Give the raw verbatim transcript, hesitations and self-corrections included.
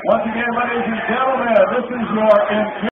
Once again, ladies and gentlemen, this is your